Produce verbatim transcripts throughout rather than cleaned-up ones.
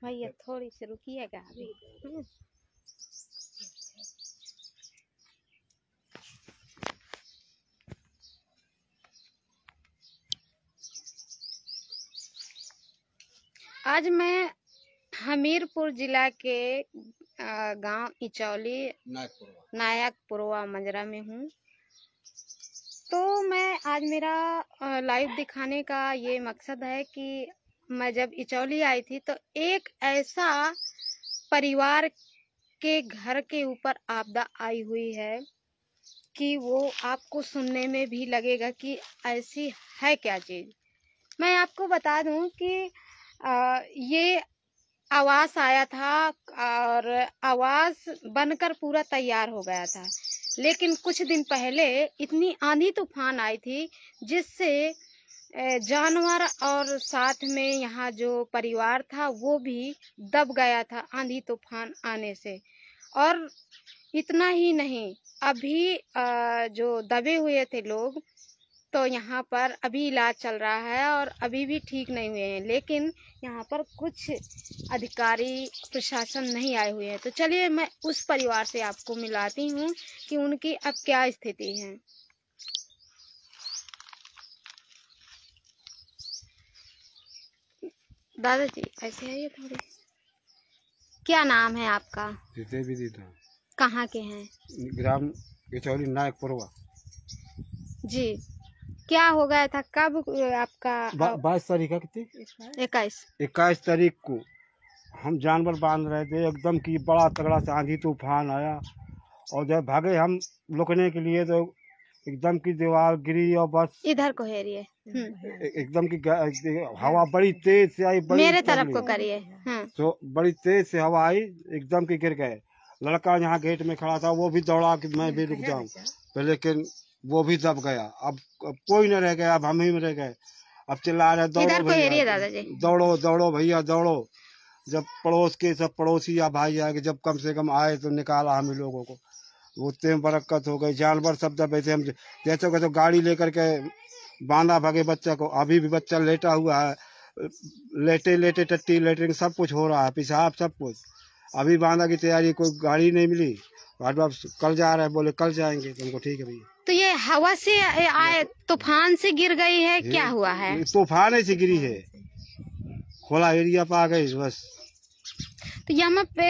भैया थोड़ी सी रुकिएगा अभी। आज मैं हमीरपुर जिला के गांव इचौली नायकपुरवा मंजरा में हूँ। तो मैं आज मेरा लाइव दिखाने का ये मकसद है कि मैं जब इचौली आई थी तो एक ऐसा परिवार के घर के ऊपर आपदा आई हुई है कि वो आपको सुनने में भी लगेगा कि ऐसी है क्या चीज़। मैं आपको बता दूं कि आ, ये आवास आया था और आवास बनकर पूरा तैयार हो गया था, लेकिन कुछ दिन पहले इतनी आंधी तूफान आई थी जिससे जानवर और साथ में यहाँ जो परिवार था वो भी दब गया था आंधी तूफान आने से। और इतना ही नहीं, अभी जो दबे हुए थे लोग तो यहाँ पर अभी इलाज चल रहा है और अभी भी ठीक नहीं हुए हैं, लेकिन यहाँ पर कुछ अधिकारी प्रशासन नहीं आए हुए हैं। तो चलिए मैं उस परिवार से आपको मिलाती हूँ कि उनकी अब क्या स्थिति है। दादाजी ऐसे है ये थोड़ी। क्या नाम है आपका? कहाँ के हैं? ग्राम इचौली नायकपुरवा। जी, क्या हो गया था? कब आपका? बाईस तारीख का कितनी इक्कीस इक्कीस तारीख को हम जानवर बांध रहे थे, एकदम की बड़ा तगड़ा सा आंधी तूफान आया और जब भागे हम लुकने के लिए तो एकदम की दीवार गिरी और बस इधर को हेरिए। एकदम की हवा बड़ी तेज से आई, बड़ी मेरे तरफ को करिए। तो बड़ी तेज से हवा आई, एकदम की गिर गए। लड़का यहाँ गेट में खड़ा था वो भी दौड़ा कि मैं भी रुक जाऊं, लेकिन वो भी दब गया। अब, अब कोई न रह गया, अब हम ही में रह गए। अब चिल्ला रहे दौड़ो भैया, दौड़ो दौड़ो भैया दौड़ो। जब पड़ोस के सब पड़ोसी या भाई आए, जब कम से कम आए तो निकाला हम लोगों को, उतने बरक्कत हो गई। जानवर सब दबे थे, हम जैसे कहते गाड़ी लेकर के बांधा भागे बच्चा को। अभी भी बच्चा लेटा हुआ है, लेटे लेटे टट्टी लेटरिंग सब कुछ हो रहा है, पेशाब सब कुछ। अभी बांधा की तैयारी, कोई गाड़ी नहीं मिली। कल जा रहे हैं, बोले कल जाएंगे। तुमको ठीक है भैया। तो ये हवा से आए तूफान से गिर गई है, क्या हुआ है? तूफान से गिरी है, खुला एरिया पे आ गई बस। तो यहाँ पे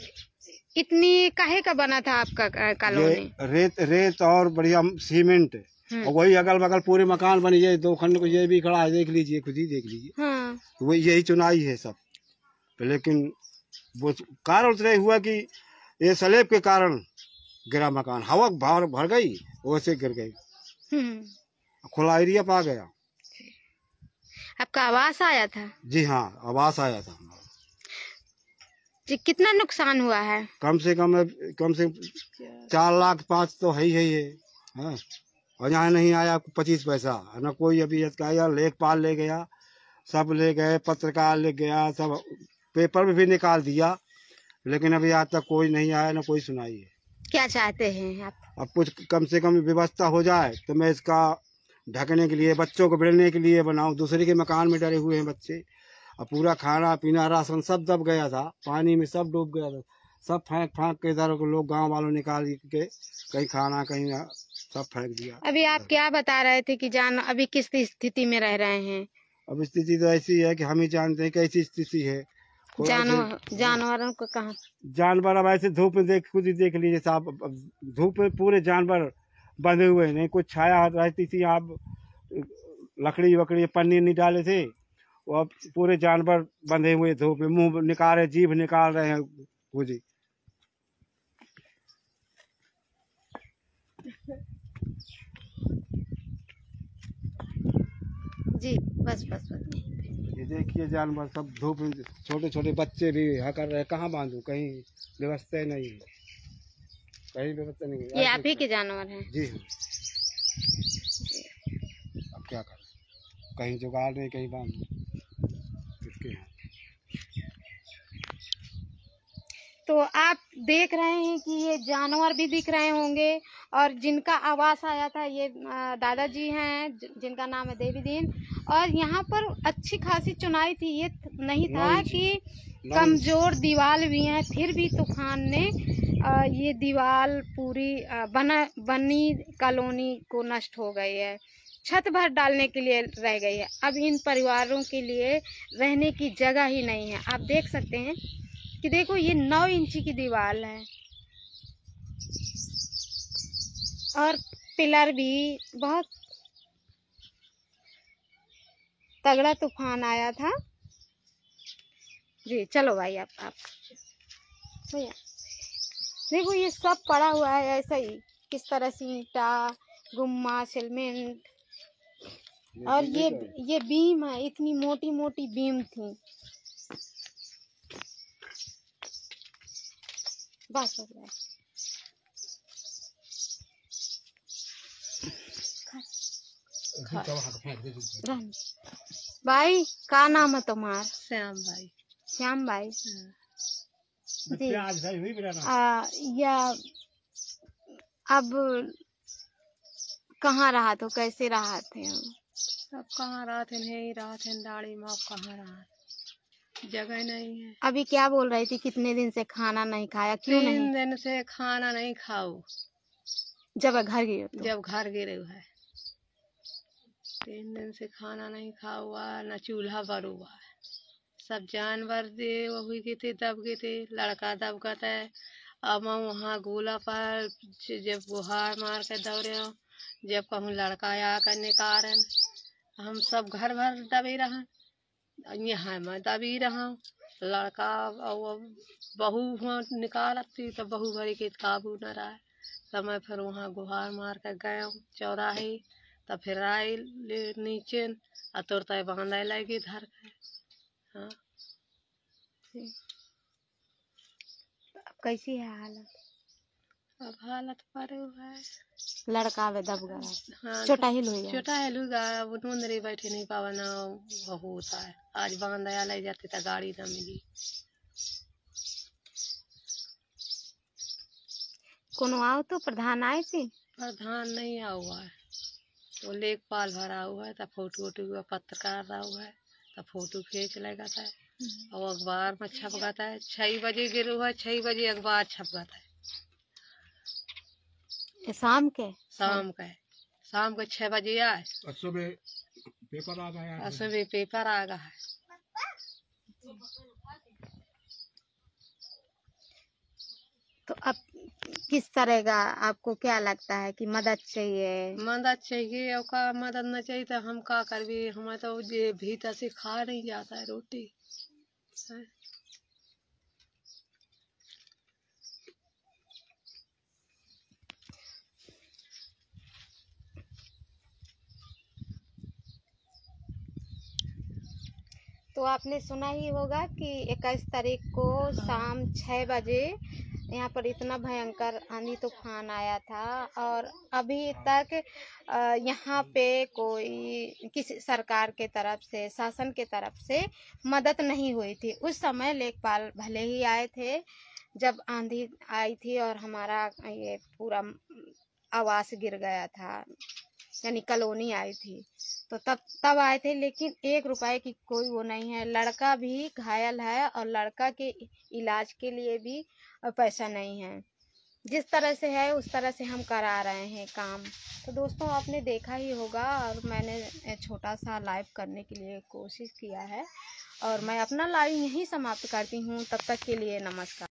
इतनी काहे का बना था आपका कॉलोनी? रेत रेत और बढ़िया सीमेंट, और वही अगल बगल पूरे मकान बनी है। दो खंड को ये भी खड़ा है, देख लीजिए, खुद ही देख लीजिए। हाँ। तो वही यही चुनाई है सब, लेकिन वो कारण से हुआ कि ये स्लैब के कारण गिरा मकान, हवा भर भर गई वैसे गिर गई, खुला एरिया पा गया। आपका आवास आया था? जी हाँ, आवास आया था। जी, कितना नुकसान हुआ है? कम से कम कम से चार लाख पाँच तो है ही है ये। हाँ। और यहाँ नहीं आया पच्चीस पैसा, न कोई अभी आया। लेखपाल ले गया, सब ले गए, पत्रकार ले गया, सब पेपर में भी निकाल दिया, लेकिन अभी आज तक कोई नहीं आया, न कोई सुनाई है। क्या चाहते हैं आप? अब कुछ कम से कम व्यवस्था हो जाए तो मैं इसका ढकने के लिए, बच्चों को बिड़ने के लिए बनाऊं। दूसरे के मकान में डरे हुए हैं बच्चे, अब पूरा खाना पीना राशन सब दब गया था, पानी में सब डूब गया था। सब फेंक फेंक के इधर लोग गांव वालों निकाल के कहीं खाना कहीं सब फेंक दिया। अभी आप क्या बता रहे थे कि जान अभी किस स्थिति में रह रहे हैं? अब स्थिति तो ऐसी है कि हम ही जानते हैं कैसी स्थिति है। जानवर जानवरों को कहाँ? जानवर अब ऐसे धूप में देख, खुद ही देख लीजिए साहब, धूप में पूरे जानवर बंधे हुए नहीं, कुछ छाया रहती थी। आप लकड़ी वकड़ी पन्नी नहीं डाले थे, वो अब पूरे जानवर बंधे हुए धूप में, मुंह निकाल रहे, जीभ निकाल रहे हैं खुद ही। जी बस बस बस ये देखिए जानवर सब धूप में, छोटे छोटे बच्चे भी हाँ कर रहे, कहाँ बांधू, कहीं व्यवस्था नहीं है, कहीं व्यवस्था नहीं है। ये आप ही के जानवर हैं? जी हाँ। अब क्या करें, कहीं जुगाड़ नहीं, कहीं बांधू किसके यहाँ। तो आप देख रहे हैं कि ये जानवर भी दिख रहे होंगे, और जिनका आवास आया था ये दादाजी हैं जिनका नाम है देवी दीन। और यहाँ पर अच्छी खासी चुनाई थी, ये नहीं था कि कमजोर दीवार भी हैं, फिर भी तूफान ने आ, ये दीवार पूरी आ, बना बनी कॉलोनी को नष्ट हो गई है, छत भर डालने के लिए रह गई है। अब इन परिवारों के लिए रहने की जगह ही नहीं है। आप देख सकते हैं कि देखो ये नौ इंची की दीवार है और पिलर भी बहुत तगड़ा तूफान आया था जी। चलो भाई आप आप भैया देखो ये सब पड़ा हुआ है ऐसा ही, किस तरह से ईंटा, गुम्मा, सीमेंट और ये ये बीम है, इतनी मोटी मोटी बीम थी। बस हो गया। भाई का नाम है तुम्हारा? श्याम भाई। श्याम भाई जी। आ, या अब कहाँ रहा तो कैसे रहा थे? अब कहाँ रहा थे, नहीं रहा थे दाड़ी में, अब कहाँ रहा, जगह नहीं है। अभी क्या बोल रही थी, कितने दिन से खाना नहीं खाया? क्यों नहीं? तीन दिन से खाना नहीं खाओ। जब घर गिरे तो? जब घर गिरे हुआ है, तीन दिन से खाना नहीं खा हुआ, न चूल्हा पर हुआ है। सब जानवर दे वही के थे, दब गए थे, लड़का दब गया था। अब हम वहाँ गोला पर जब गुहार मार के दौड़े, जब कहूँ लड़का आ करने कारण हम सब घर भर दबे रहा, यहाँ मैं दबी रहा। लड़का और बहू वहाँ निकालती तो बहू भरी के काबू न रहा। तो मैं फिर वहाँ गुहार मार कर गया चौराहे, तो फिर आए नीचे तुरते बांधे लगे धर के। हाँ अब कैसी है हालत? अब हालत पर हुआ है, लड़का वे दब गया। हाँ छोटा हिल हो गया। छोटा हिल हो गया। अब नोंदरे बैठे नहीं पावा ना बहू होता है। आज बांधा ले जाते तो गाड़ी ना मिली। कोनो आओ तो प्रधान आए थे? प्रधान नहीं आ हुआ है, तो लेखपाल भरा हुआ है, तो फोटो वोटो हुआ, पत्रकार रहा हुआ है, तो फोटो खींच लेगा था और अखबार में छप गया है। छह बजे गिर हुआ है, छह बजे अखबार छप गया है। शाम के शाम के शाम के छह बजे आए, सुबह पेपर आ गया। सुबह पेपर आ गया है। तो अब किस तरह का आपको क्या लगता है कि मदद चाहिए? मदद चाहिए, और का मदद न चाहिए तो हम का करबे? हमें तो ये भीतर से खा नहीं जाता है रोटी है। तो आपने सुना ही होगा कि इक्कीस तारीख को शाम छः बजे यहाँ पर इतना भयंकर आंधी तूफान आया था और अभी तक यहाँ पे कोई किसी सरकार के तरफ से, शासन के तरफ से मदद नहीं हुई थी। उस समय लेखपाल भले ही आए थे जब आंधी आई थी और हमारा ये पूरा आवास गिर गया था, यानी कॉलोनी आई थी, तो तब तब आए थे, लेकिन एक रुपए की कोई वो नहीं है। लड़का भी घायल है और लड़का के इलाज के लिए भी पैसा नहीं है। जिस तरह से है उस तरह से हम करा रहे हैं काम। तो दोस्तों आपने देखा ही होगा और मैंने छोटा सा लाइव करने के लिए कोशिश किया है और मैं अपना लाइव यहीं समाप्त करती हूँ। तब तक के लिए नमस्कार।